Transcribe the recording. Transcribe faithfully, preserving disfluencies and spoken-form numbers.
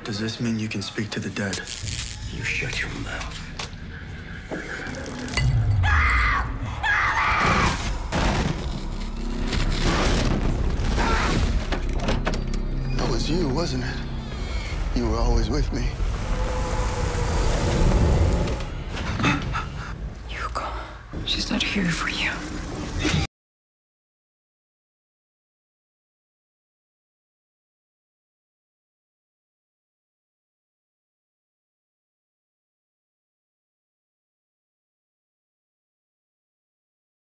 Does this mean you can speak to the dead? You shut your mouth. That was you, wasn't it? You were always with me. Hugo, she's not here for you.